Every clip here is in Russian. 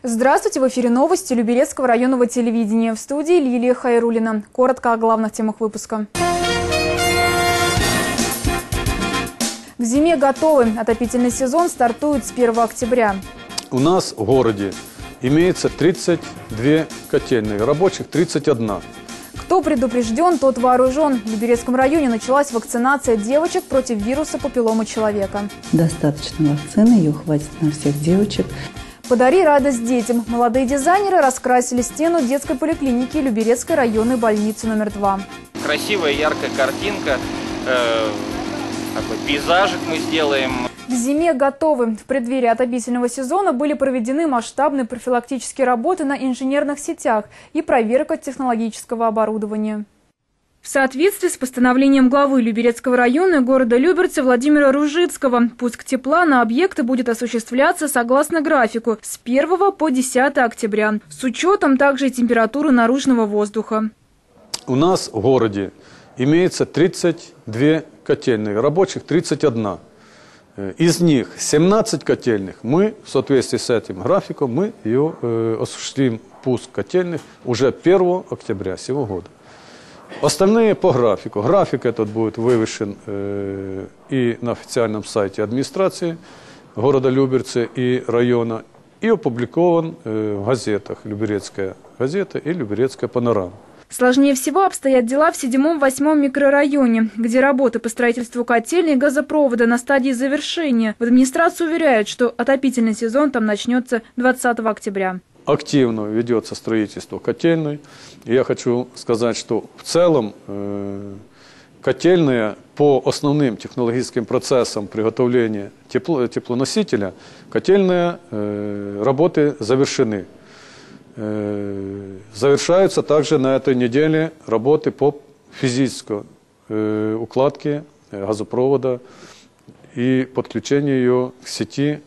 Здравствуйте! В эфире новости Люберецкого районного телевидения. В студии Лилия Хайруллина. Коротко о главных темах выпуска. К зиме готовы. Отопительный сезон стартует с 1 октября. У нас в городе имеется 32 котельные, рабочих 31. Кто предупрежден, тот вооружен. В Люберецком районе началась вакцинация девочек против вируса папилломы человека. Достаточно вакцины, ее хватит на всех девочек. Подари радость детям. Молодые дизайнеры раскрасили стену детской поликлиники Люберецкой районной больницы номер 2. Красивая, яркая картинка, такой пейзажик мы сделаем. К зиме готовы. В преддверии отопительного сезона были проведены масштабные профилактические работы на инженерных сетях и проверка технологического оборудования. В соответствии с постановлением главы Люберецкого района города Люберцы Владимира Ружицкого, пуск тепла на объекты будет осуществляться согласно графику с 1 по 10 октября, с учетом также и температуры наружного воздуха. У нас в городе имеется 32 котельные, рабочих 31. Из них 17 котельных мы, в соответствии с этим графиком, мы осуществим пуск котельных уже 1 октября сего года. Остальные по графику. График этот будет вывешен и на официальном сайте администрации города Люберцы и района, и опубликован в газетах «Люберецкая газета» и «Люберецкая панорама». Сложнее всего обстоят дела в 7-8 микрорайоне, где работы по строительству котельной и газопровода на стадии завершения. В администрации уверяют, что отопительный сезон там начнется 20 октября. Активно ведется строительство котельной. Я хочу сказать, что в целом котельная по основным технологическим процессам приготовления теплоносителя, котельные работы завершены. Завершаются также на этой неделе работы по физической укладке газопровода и подключению ее к сети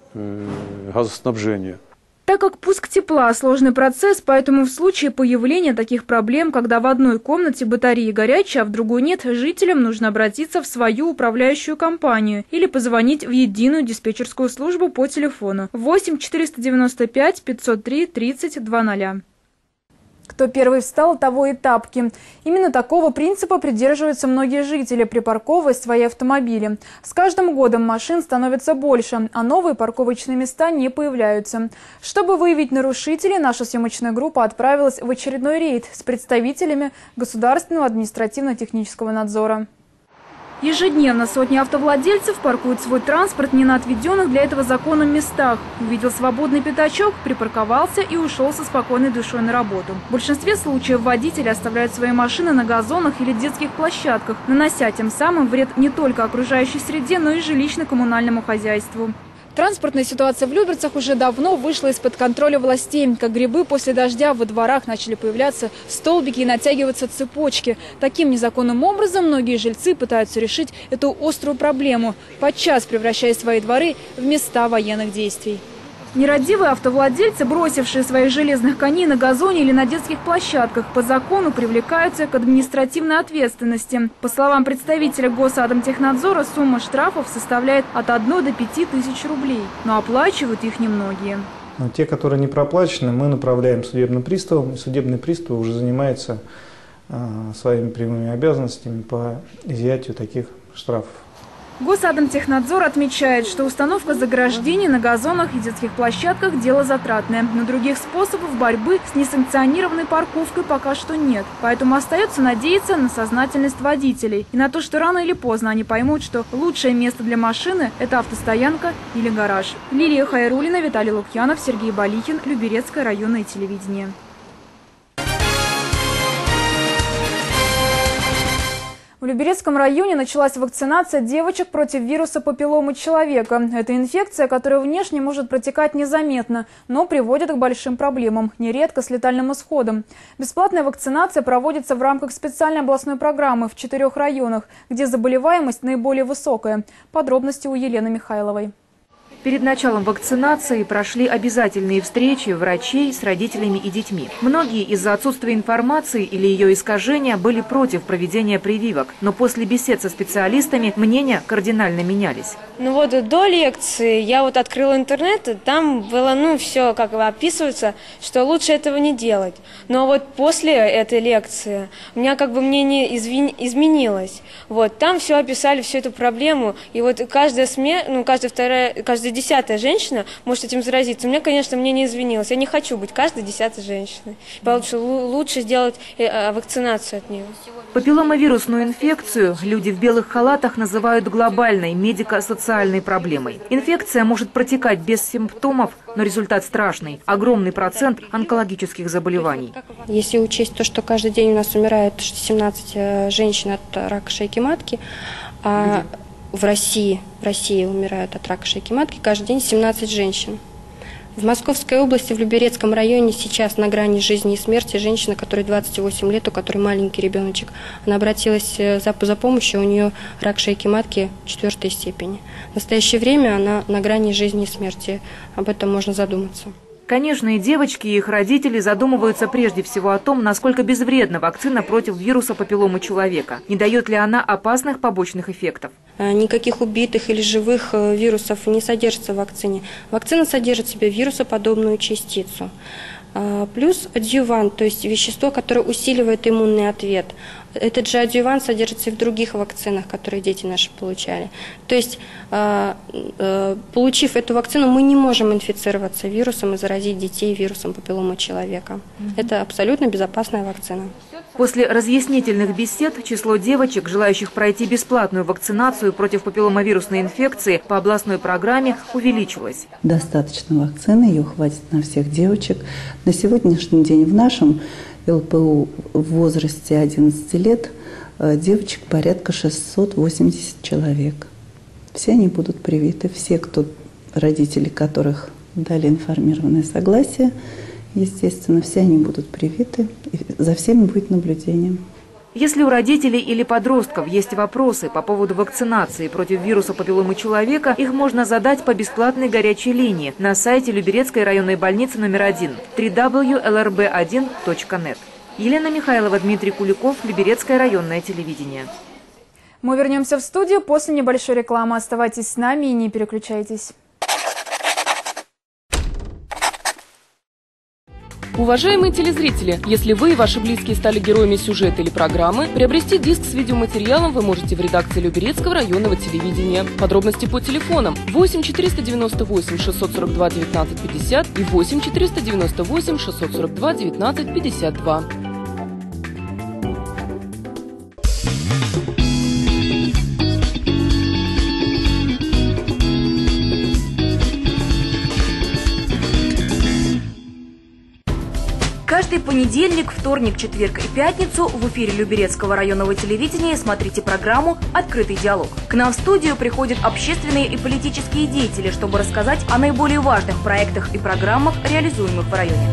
газоснабжения. Так как пуск тепла – сложный процесс, поэтому в случае появления таких проблем, когда в одной комнате батареи горячие, а в другой нет, жителям нужно обратиться в свою управляющую компанию или позвонить в единую диспетчерскую службу по телефону 8 495 503 30 00. Кто первый встал, того и тапки. Именно такого принципа придерживаются многие жители, припарковывая свои автомобили. С каждым годом машин становится больше, а новые парковочные места не появляются. Чтобы выявить нарушителей, наша съемочная группа отправилась в очередной рейд с представителями Государственного административно-технического надзора. Ежедневно сотни автовладельцев паркуют свой транспорт не на отведенных для этого законом местах. Увидел свободный пятачок, припарковался и ушел со спокойной душой на работу. В большинстве случаев водители оставляют свои машины на газонах или детских площадках, нанося тем самым вред не только окружающей среде, но и жилищно-коммунальному хозяйству. Транспортная ситуация в Люберцах уже давно вышла из-под контроля властей. Как грибы после дождя во дворах начали появляться столбики и натягиваться цепочки. Таким незаконным образом многие жильцы пытаются решить эту острую проблему, подчас превращая свои дворы в места военных действий. Нерадивые автовладельцы, бросившие своих железных коней на газоне или на детских площадках, по закону привлекаются к административной ответственности. По словам представителя Госадмтехнадзора, сумма штрафов составляет от 1 до 5 тысяч рублей, но оплачивают их немногие. Те, которые не проплачены, мы направляем судебным приставам, и судебный пристав уже занимается своими прямыми обязанностями по изъятию таких штрафов. Госадмтехнадзор отмечает, что установка заграждений на газонах и детских площадках – дело затратное. Но других способов борьбы с несанкционированной парковкой пока что нет. Поэтому остается надеяться на сознательность водителей и на то, что рано или поздно они поймут, что лучшее место для машины – это автостоянка или гараж. Лилия Хайруллина, Виталий Лукьянов, Сергей Балихин, Люберецкое районное телевидение. В Люберецком районе началась вакцинация девочек против вируса папилломы человека. Это инфекция, которая внешне может протекать незаметно, но приводит к большим проблемам, нередко с летальным исходом. Бесплатная вакцинация проводится в рамках специальной областной программы в 4 районах, где заболеваемость наиболее высокая. Подробности у Елены Михайловой. Перед началом вакцинации прошли обязательные встречи врачей с родителями и детьми. Многие из-за отсутствия информации или ее искажения были против проведения прививок. Но после бесед со специалистами мнения кардинально менялись. Ну вот до лекции я вот открыла интернет, и там было, все как бы описывается, что лучше этого не делать. Но вот после этой лекции у меня как бы мнение изменилось. Вот там все описали, всю эту проблему, и вот каждая 10-я женщина может этим заразиться. У меня, конечно, мнение изменилось. Я не хочу быть каждой 10-й женщиной. Лучше сделать вакцинацию от нее. Папилломавирусную инфекцию люди в белых халатах называют глобальной медико-социальной проблемой. Инфекция может протекать без симптомов, но результат страшный. Огромный процент онкологических заболеваний. Если учесть то, что каждый день у нас умирает 17 женщин от рака шейки матки, а в России умирают от рака шейки матки каждый день 17 женщин. В Московской области, в Люберецком районе сейчас на грани жизни и смерти женщина, которой 28 лет, у которой маленький ребеночек. Она обратилась за помощью, у нее рак шейки матки 4-й степени. В настоящее время она на грани жизни и смерти. Об этом можно задуматься. Конечно, и девочки, и их родители задумываются прежде всего о том, насколько безвредна вакцина против вируса папилломы человека. Не дает ли она опасных побочных эффектов? Никаких убитых или живых вирусов не содержится в вакцине. Вакцина содержит в себе вирусоподобную частицу. Плюс адъювант, то есть вещество, которое усиливает иммунный ответ. Этот же адъювант содержится и в других вакцинах, которые дети наши получали. То есть, получив эту вакцину, мы не можем инфицироваться вирусом и заразить детей вирусом папилломы человека. Это абсолютно безопасная вакцина. После разъяснительных бесед число девочек, желающих пройти бесплатную вакцинацию против папилломавирусной инфекции по областной программе, увеличилось. Достаточно вакцины, ее хватит на всех девочек. На сегодняшний день в нашем ЛПУ в возрасте 11 лет девочек порядка 680 человек. Все они будут привиты, все, родители которых дали информированное согласие, естественно, все они будут привиты, и за всеми будет наблюдение. Если у родителей или подростков есть вопросы по поводу вакцинации против вируса папилломы человека, их можно задать по бесплатной горячей линии на сайте Люберецкой районной больницы номер 1 www.lrb1.net. Елена Михайлова, Дмитрий Куликов, Люберецкое районное телевидение. Мы вернемся в студию после небольшой рекламы. Оставайтесь с нами и не переключайтесь. Уважаемые телезрители, если вы и ваши близкие стали героями сюжета или программы, приобрести диск с видеоматериалом вы можете в редакции Люберецкого районного телевидения. Подробности по телефонам 8 498 642 19 50 и 8 498 642 19 52. Каждый понедельник, вторник, четверг и пятницу в эфире Люберецкого районного телевидения смотрите программу «Открытый диалог». К нам в студию приходят общественные и политические деятели, чтобы рассказать о наиболее важных проектах и программах, реализуемых в районе.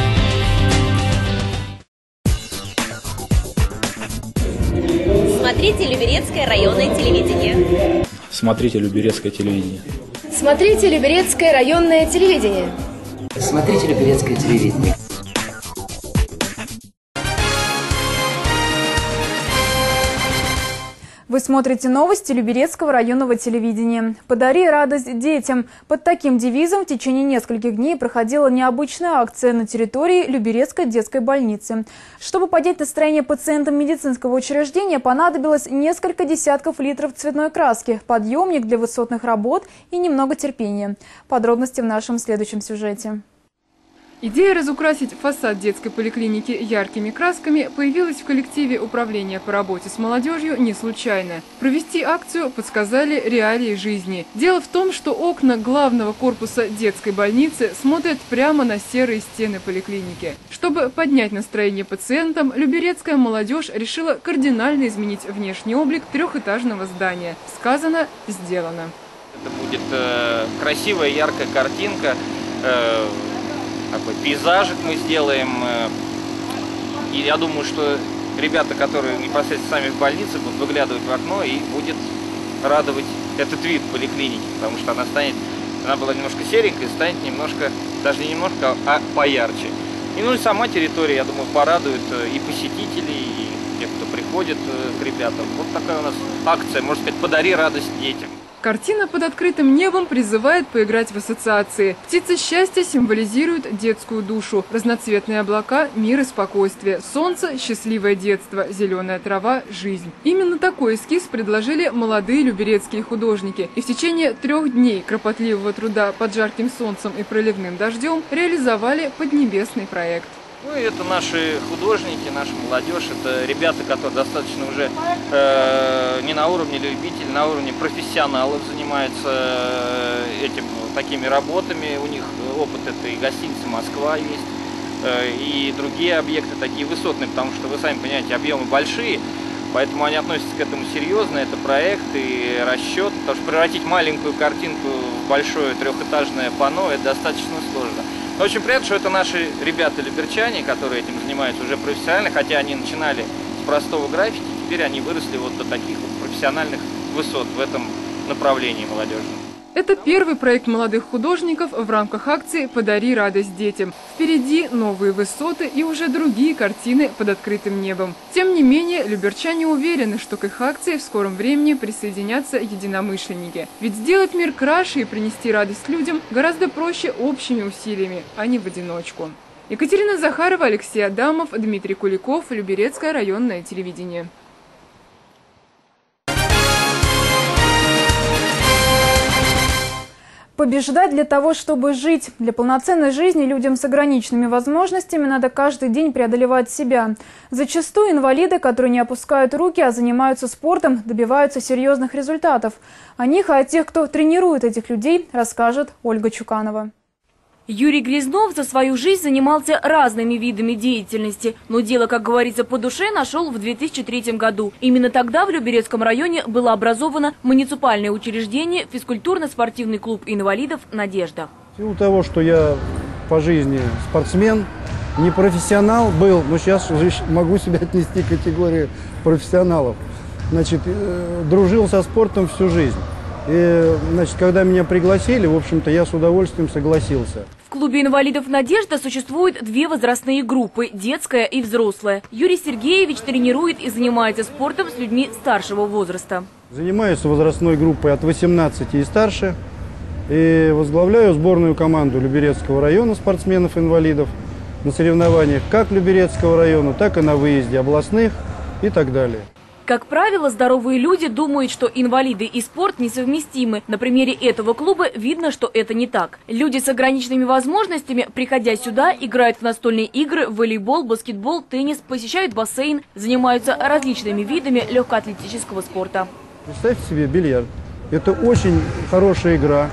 Смотрите Люберецкое районное телевидение. Смотрите Люберецкое телевидение. Смотрите Люберецкое районное телевидение. Смотрите Люберецкое телевидение. Вы смотрите новости Люберецкого районного телевидения. «Подари радость детям». Под таким девизом в течение нескольких дней проходила необычная акция на территории Люберецкой детской больницы. Чтобы поднять настроение пациентам медицинского учреждения, понадобилось несколько десятков литров цветной краски, подъемник для высотных работ и немного терпения. Подробности в нашем следующем сюжете. Идея разукрасить фасад детской поликлиники яркими красками появилась в коллективе управления по работе с молодежью не случайно. Провести акцию подсказали реалии жизни. Дело в том, что окна главного корпуса детской больницы смотрят прямо на серые стены поликлиники. Чтобы поднять настроение пациентам, люберецкая молодежь решила кардинально изменить внешний облик трехэтажного здания. Сказано, сделано. Это будет красивая, яркая картинка. Такой пейзажик мы сделаем, и я думаю, что ребята, которые непосредственно сами в больнице, будут выглядывать в окно и будет радовать этот вид поликлиники, потому что она станет Она была немножко серенькая, станет немножко, даже не немножко, а поярче. И ну и сама территория, я думаю, порадует и посетителей, и тех, кто приходит к ребятам. Вот такая у нас акция, можно сказать, «Подари радость детям». Картина под открытым небом призывает поиграть в ассоциации. Птица счастья символизирует детскую душу. Разноцветные облака – мир и спокойствие. Солнце – счастливое детство. Зеленая трава – жизнь. Именно такой эскиз предложили молодые люберецкие художники. И в течение 3 дней кропотливого труда под жарким солнцем и проливным дождем реализовали поднебесный проект. Ну и это наши художники, наша молодежь, это ребята, которые достаточно уже не на уровне любителей, на уровне профессионалов занимаются такими работами. У них опыт это и гостиница «Москва» есть, и другие объекты такие высотные, потому что, вы сами понимаете, объемы большие, поэтому они относятся к этому серьезно. Это проект и расчет, потому что превратить маленькую картинку в большое трехэтажное панно – это достаточно сложно. Но очень приятно, что это наши ребята-люберчане, которые этим занимаются уже профессионально, хотя они начинали с простого граффити, теперь они выросли вот до таких вот профессиональных высот в этом направлении молодежном. Это первый проект молодых художников в рамках акции «Подари радость детям». Впереди новые высоты и уже другие картины под открытым небом. Тем не менее, люберчане уверены, что к их акции в скором времени присоединятся единомышленники. Ведь сделать мир краше и принести радость людям гораздо проще общими усилиями, а не в одиночку. Екатерина Захарова, Алексей Адамов, Дмитрий Куликов, Люберецкое районное телевидение. Побеждать для того, чтобы жить. Для полноценной жизни людям с ограниченными возможностями надо каждый день преодолевать себя. Зачастую инвалиды, которые не опускают руки, а занимаются спортом, добиваются серьезных результатов. О них и о тех, кто тренирует этих людей, расскажет Ольга Чуканова. Юрий Грязнов за свою жизнь занимался разными видами деятельности, но дело, как говорится, по душе нашел в 2003 году. Именно тогда в Люберецком районе было образовано муниципальное учреждение физкультурно-спортивный клуб инвалидов «Надежда». В силу того, что я по жизни спортсмен, не профессионал был, но сейчас могу себя отнести к категории профессионалов. Значит, дружил со спортом всю жизнь. И, значит, когда меня пригласили, в общем-то, я с удовольствием согласился. В клубе инвалидов «Надежда» существует 2 возрастные группы – детская и взрослая. Юрий Сергеевич тренирует и занимается спортом с людьми старшего возраста. Занимаюсь возрастной группой от 18 и старше. И возглавляю сборную команду Люберецкого района спортсменов-инвалидов на соревнованиях как Люберецкого района, так и на выезде областных и так далее. Как правило, здоровые люди думают, что инвалиды и спорт несовместимы. На примере этого клуба видно, что это не так. Люди с ограниченными возможностями, приходя сюда, играют в настольные игры, в волейбол, баскетбол, теннис, посещают бассейн, занимаются различными видами легкоатлетического спорта. Представьте себе бильярд. Это очень хорошая игра.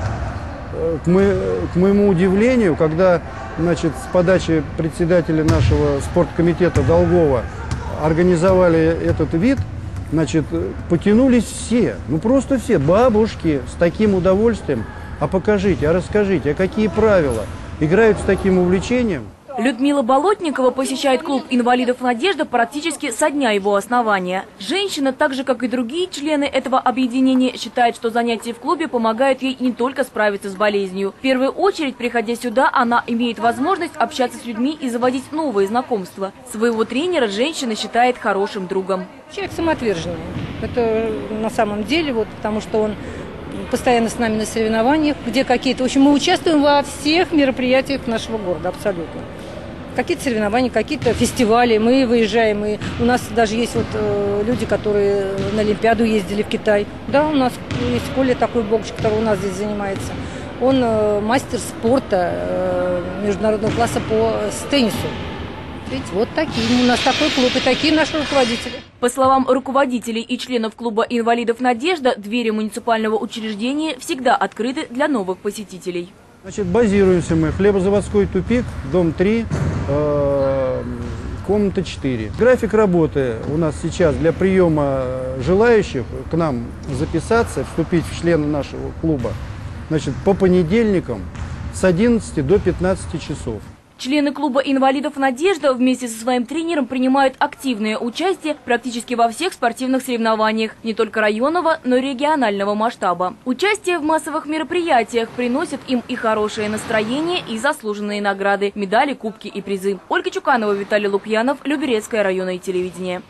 К моему удивлению, когда, значит, с подачи председателя нашего спорткомитета Долгова организовали этот вид, значит, потянулись все, ну просто все, бабушки с таким удовольствием. А покажите, а расскажите, а какие правила? Играют с таким увлечением. Людмила Болотникова посещает клуб инвалидов «Надежда» практически со дня его основания. Женщина, так же как и другие члены этого объединения, считает, что занятия в клубе помогают ей не только справиться с болезнью. В первую очередь, приходя сюда, она имеет возможность общаться с людьми и заводить новые знакомства. Своего тренера женщина считает хорошим другом. Человек самоотверженный. Это на самом деле, вот, потому что он постоянно с нами на соревнованиях, где какие-то... В общем, мы участвуем во всех мероприятиях нашего города, абсолютно. Какие-то соревнования, какие-то фестивали, мы выезжаем. И у нас даже есть вот люди, которые на Олимпиаду ездили в Китай. Да, у нас есть Коля такой боксер, который у нас здесь занимается. Он мастер спорта международного класса по теннису. Видите, вот такие. У нас такой клуб и такие наши руководители. По словам руководителей и членов клуба инвалидов «Надежда», двери муниципального учреждения всегда открыты для новых посетителей. Значит, базируемся мы. Хлебозаводской тупик, дом 3, комната 4. График работы у нас сейчас для приема желающих к нам записаться, вступить в члены нашего клуба, значит, по понедельникам с 11 до 15 часов. В Члены клуба инвалидов «Надежда» вместе со своим тренером принимают активное участие практически во всех спортивных соревнованиях, не только районного, но и регионального масштаба. Участие в массовых мероприятиях приносит им и хорошее настроение, и заслуженные награды, медали, кубки и призы. Ольга Чуканова, Виталий Лукьянов, Люберецкое районное телевидение.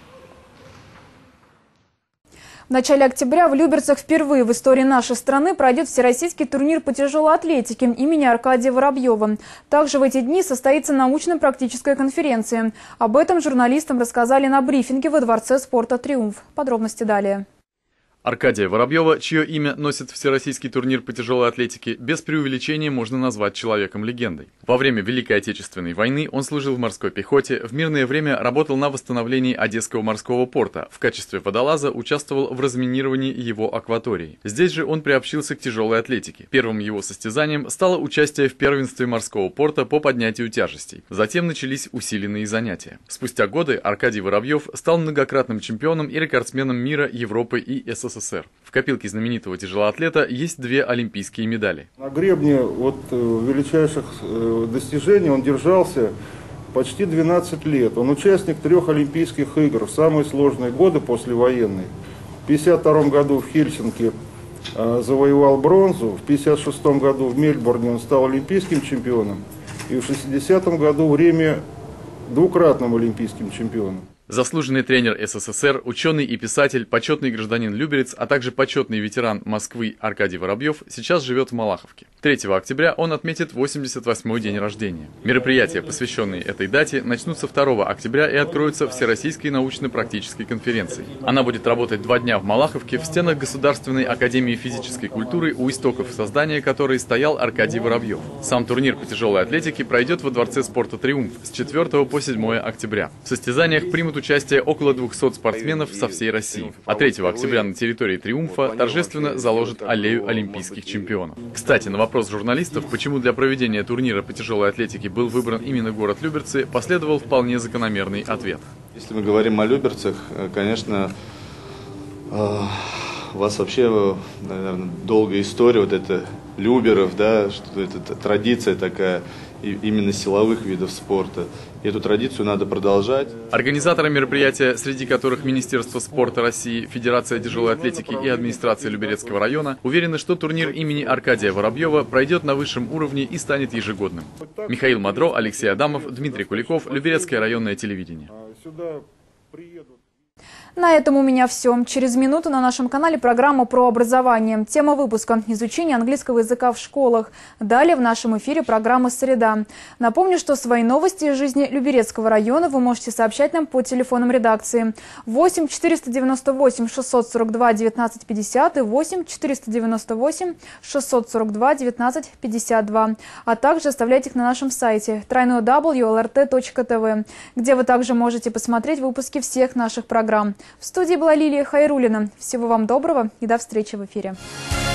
В начале октября в Люберцах впервые в истории нашей страны пройдет всероссийский турнир по тяжелой атлетике имени Аркадия Воробьева. Также в эти дни состоится научно-практическая конференция. Об этом журналистам рассказали на брифинге во Дворце спорта «Триумф». Подробности далее. Аркадия Воробьева, чье имя носит всероссийский турнир по тяжелой атлетике, без преувеличения можно назвать человеком-легендой. Во время Великой Отечественной войны он служил в морской пехоте, в мирное время работал на восстановлении Одесского морского порта, в качестве водолаза участвовал в разминировании его акватории. Здесь же он приобщился к тяжелой атлетике. Первым его состязанием стало участие в первенстве морского порта по поднятию тяжестей. Затем начались усиленные занятия. Спустя годы Аркадий Воробьев стал многократным чемпионом и рекордсменом мира, Европы и СССР. В копилке знаменитого тяжелоатлета есть 2 олимпийские медали. На гребне величайших достижений он держался почти 12 лет. Он участник 3 Олимпийских игр в самые сложные годы послевоенные. В 1952 году в Хельсинки завоевал бронзу, в 1956 году в Мельбурне он стал олимпийским чемпионом, и в 1960 году в Риме 2-кратным олимпийским чемпионом. Заслуженный тренер СССР, ученый и писатель, почетный гражданин Люберец, а также почетный ветеран Москвы Аркадий Воробьев сейчас живет в Малаховке. 3 октября он отметит 88-й день рождения. Мероприятия, посвященные этой дате, начнутся 2 октября и откроются Всероссийской научно-практической конференцией. Она будет работать 2 дня в Малаховке в стенах Государственной академии физической культуры, у истоков создания которой стоял Аркадий Воробьев. Сам турнир по тяжелой атлетике пройдет во Дворце спорта «Триумф» с 4 по 7 октября. В состязаниях примут участие около 200 спортсменов со всей России. А 3 октября на территории «Триумфа» торжественно заложат аллею олимпийских чемпионов. Кстати, на вопрос журналистов, почему для проведения турнира по тяжелой атлетике был выбран именно город Люберцы, последовал вполне закономерный ответ. Если мы говорим о Люберцах, конечно, у вас вообще, наверное, долгая история, вот это Люберов, да, что это традиция такая именно силовых видов спорта. И эту традицию надо продолжать. Организаторы мероприятия, среди которых Министерство спорта России, Федерация тяжелой атлетики и администрация Люберецкого района, уверены, что турнир имени Аркадия Воробьева пройдет на высшем уровне и станет ежегодным. Михаил Мадро, Алексей Адамов, Дмитрий Куликов, Люберецкое районное телевидение. На этом у меня все. Через минуту на нашем канале программа про образование. Тема выпуска – изучение английского языка в школах. Далее в нашем эфире программа «Среда». Напомню, что свои новости из жизни Люберецкого района вы можете сообщать нам по телефонам редакции 8 498 642 1950 и 8 498 642 1952. А также оставляйте их на нашем сайте www.lrt.tv, где вы также можете посмотреть выпуски всех наших программ. В студии была Лилия Хайруллина. Всего вам доброго и до встречи в эфире.